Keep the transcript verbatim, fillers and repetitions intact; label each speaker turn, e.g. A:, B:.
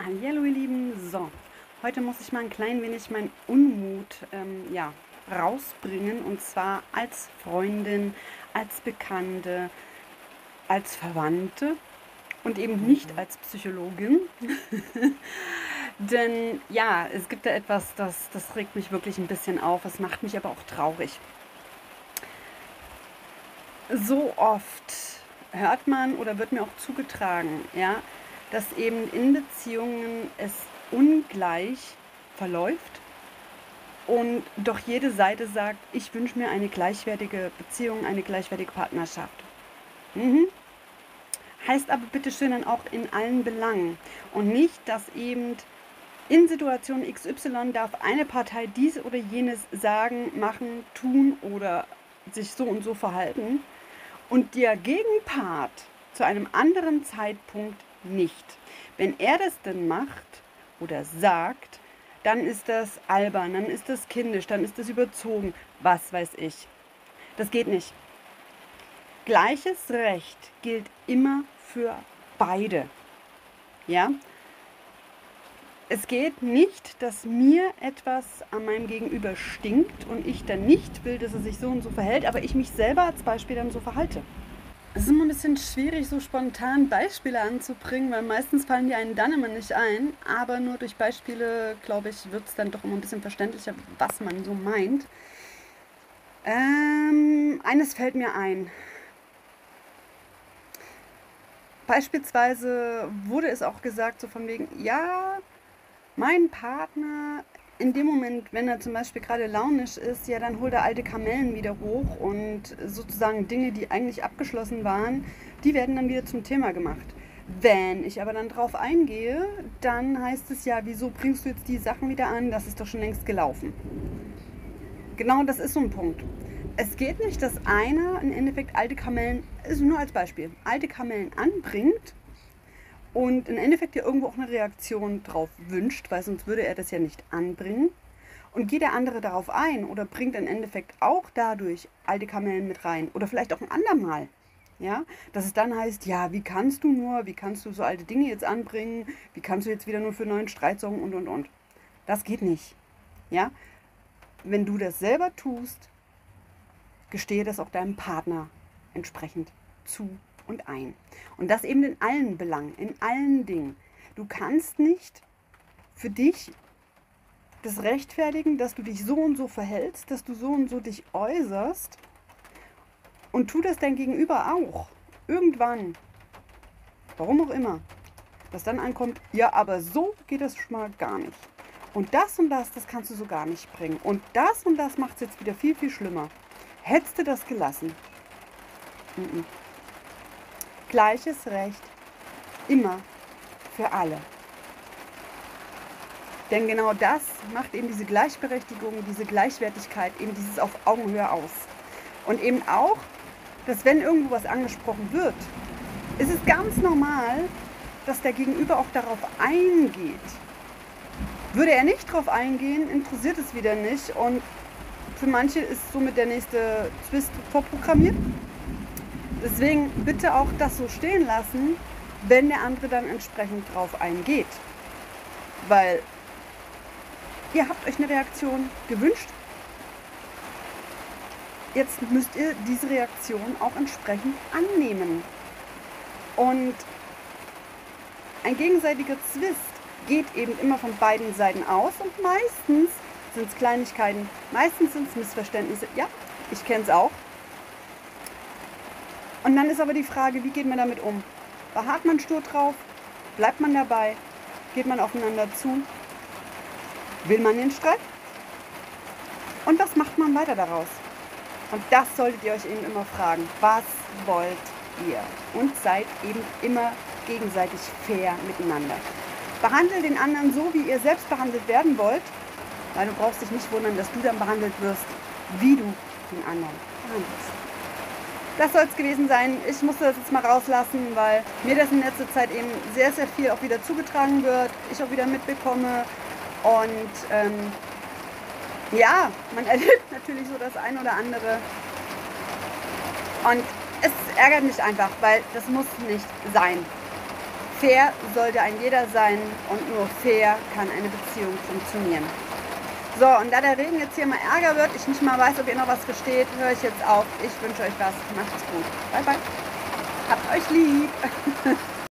A: Hallihallo ihr Lieben, so, heute muss ich mal ein klein wenig meinen Unmut ähm, ja, rausbringen, und zwar als Freundin, als Bekannte, als Verwandte und eben nicht
B: Mhm.
A: als Psychologin. Denn ja, es gibt da etwas, das, das regt mich wirklich ein bisschen auf, es macht mich aber auch traurig. So oft hört man oder wird mir auch zugetragen, ja, dass eben in Beziehungen es ungleich verläuft und doch jede Seite sagt, ich wünsche mir eine gleichwertige Beziehung, eine gleichwertige Partnerschaft. Mhm. Heißt aber bitte schön dann auch in allen Belangen und nicht, dass eben in Situation X Y darf eine Partei dies oder jenes sagen, machen, tun oder sich so und so verhalten und der Gegenpart zu einem anderen Zeitpunkt nicht. Wenn er das denn macht oder sagt, dann ist das albern, dann ist das kindisch, dann ist das überzogen, was weiß ich. Das geht nicht. Gleiches Recht gilt immer für beide. Ja? Es geht nicht, dass mir etwas an meinem Gegenüber stinkt und ich dann nicht will, dass er sich so und so verhält, aber ich mich selber als Beispiel dann so verhalte. Es ist immer ein bisschen schwierig, so spontan Beispiele anzubringen, weil meistens fallen die einen dann immer nicht ein. Aber nur durch Beispiele, glaube ich, wird es dann doch immer ein bisschen verständlicher, was man so meint. Ähm, eines fällt mir ein. Beispielsweise wurde es auch gesagt, so von wegen, ja, mein Partner, in dem Moment, wenn er zum Beispiel gerade launisch ist, ja, dann holt er alte Kamellen wieder hoch und sozusagen Dinge, die eigentlich abgeschlossen waren, die werden dann wieder zum Thema gemacht. Wenn ich aber dann drauf eingehe, dann heißt es ja, wieso bringst du jetzt die Sachen wieder an? Das ist doch schon längst gelaufen. Genau, das ist so ein Punkt. Es geht nicht, dass einer im Endeffekt alte Kamellen, ist nur als Beispiel, alte Kamellen anbringt und im Endeffekt ja irgendwo auch eine Reaktion drauf wünscht, weil sonst würde er das ja nicht anbringen. Und geht der andere darauf ein oder bringt im Endeffekt auch dadurch alte Kamellen mit rein oder vielleicht auch ein andermal, ja, dass es dann heißt, ja, wie kannst du nur, wie kannst du so alte Dinge jetzt anbringen, wie kannst du jetzt wieder nur für neuen Streit sorgen und und und. Das geht nicht, ja. Wenn du das selber tust, gestehe das auch deinem Partner entsprechend zu und ein. Und das eben in allen Belangen, in allen Dingen. Du kannst nicht für dich das rechtfertigen, dass du dich so und so verhältst, dass du so und so dich äußerst und tu das dein Gegenüber auch. Irgendwann, warum auch immer, dass dann ankommt, ja, aber so geht das schon mal gar nicht. Und das und das, das kannst du so gar nicht bringen. Und das und das macht es jetzt wieder viel, viel schlimmer. Hättest du das gelassen? Mm-mm. Gleiches Recht immer für alle. Denn genau das macht eben diese Gleichberechtigung, diese Gleichwertigkeit, eben dieses auf Augenhöhe aus. Und eben auch, dass wenn irgendwo was angesprochen wird, ist es ganz normal, dass der Gegenüber auch darauf eingeht. Würde er nicht darauf eingehen, interessiert es wieder nicht und für manche ist somit der nächste Twist vorprogrammiert. Deswegen bitte auch das so stehen lassen, wenn der andere dann entsprechend drauf eingeht. Weil ihr habt euch eine Reaktion gewünscht. Jetzt müsst ihr diese Reaktion auch entsprechend annehmen. Und ein gegenseitiger Zwist geht eben immer von beiden Seiten aus und meistens sind es Kleinigkeiten, meistens sind es Missverständnisse. Ja, ich kenne es auch. Und dann ist aber die Frage, wie geht man damit um? Beharrt man stur drauf? Bleibt man dabei? Geht man aufeinander zu? Will man den Streit? Und was macht man weiter daraus? Und das solltet ihr euch eben immer fragen. Was wollt ihr? Und seid eben immer gegenseitig fair miteinander. Behandle den anderen so, wie ihr selbst behandelt werden wollt, weil du brauchst dich nicht wundern, dass du dann behandelt wirst, wie du den anderen behandelst. Das soll es gewesen sein. Ich musste das jetzt mal rauslassen, weil mir das in letzter Zeit eben sehr, sehr viel auch wieder zugetragen wird. Ich auch wieder mitbekomme. Und ähm, ja, man erlebt natürlich so das ein oder andere. Und es ärgert mich einfach, weil das muss nicht sein. Fair sollte ein jeder sein und nur fair kann eine Beziehung funktionieren. So, und da der Regen jetzt hier mal ärger wird, ich nicht mal weiß, ob ihr noch was versteht, höre ich jetzt auf. Ich wünsche euch was. Macht's gut. Bye, bye. Habt euch lieb.